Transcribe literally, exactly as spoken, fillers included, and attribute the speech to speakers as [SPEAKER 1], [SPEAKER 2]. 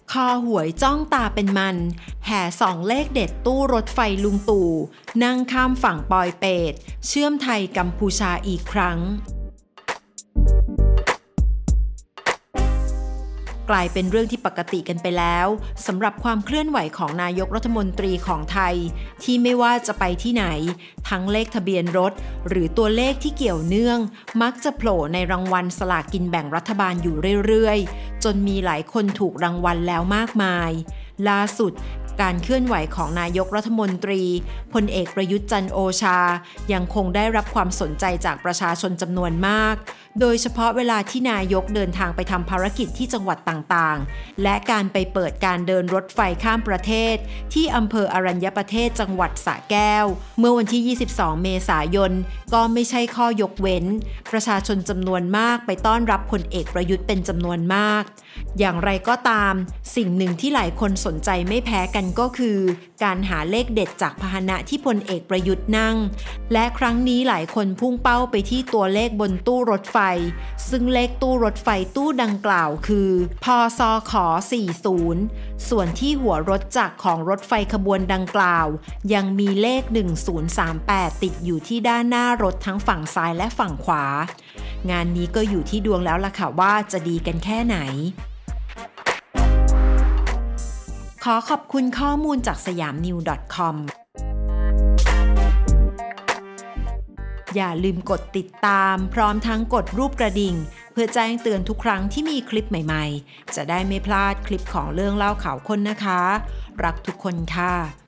[SPEAKER 1] คอหวยจ้องตาเป็นมันแห่ส่องเลขเด็ดตู้รถไฟลุงตู่นั่งข้ามฝั่งปอยเปตเชื่อมไทยกัมพูชาอีกครั้งกลายเป็นเรื่องที่ปกติกันไปแล้วสำหรับความเคลื่อนไหวของนายกรัฐมนตรีของไทยที่ไม่ว่าจะไปที่ไหนทั้งเลขทะเบียนรถหรือตัวเลขที่เกี่ยวเนื่องมักจะโผล่ในรางวัลสลากกินแบ่งรัฐบาลอยู่เรื่อยๆจนมีหลายคนถูกรางวัลแล้วมากมายล่าสุดการเคลื่อนไหวของนายกรัฐมนตรีพลเอกประยุทธ์จันทร์โอชายังคงได้รับความสนใจจากประชาชนจำนวนมากโดยเฉพาะเวลาที่นายกเดินทางไปทำภารกิจที่จังหวัดต่างๆและการไปเปิดการเดินรถไฟข้ามประเทศที่อำเภออรัญญประเทศจังหวัดสระแก้วเมื่อวันที่ยี่สิบสองเมษายนก็ไม่ใช่ข้อยกเว้นประชาชนจำนวนมากไปต้อนรับพลเอกประยุทธ์เป็นจำนวนมากอย่างไรก็ตามสิ่งหนึ่งที่หลายคนสนใจไม่แพ้กันก็คือการหาเลขเด็ดจากพาหนะที่พลเอกประยุทธ์นั่งและครั้งนี้หลายคนพุ่งเป้าไปที่ตัวเลขบนตู้รถไฟซึ่งเลขตู้รถไฟตู้ดังกล่าวคือพศขสี่สิบส่วนที่หัวรถจักรของรถไฟขบวนดังกล่าวยังมีเลขหนึ่งศูนย์สามแปดติดอยู่ที่ด้านหน้ารถทั้งฝั่งซ้ายและฝั่งขวางานนี้ก็อยู่ที่ดวงแล้วล่ะค่ะว่าจะดีกันแค่ไหนขอขอบคุณข้อมูลจากสยามนิว .com อย่าลืมกดติดตามพร้อมทั้งกดรูปกระดิ่งเพื่อแจ้งเตือนทุกครั้งที่มีคลิปใหม่ๆจะได้ไม่พลาดคลิปของเรื่องเล่าข่าวคนนะคะรักทุกคนค่ะ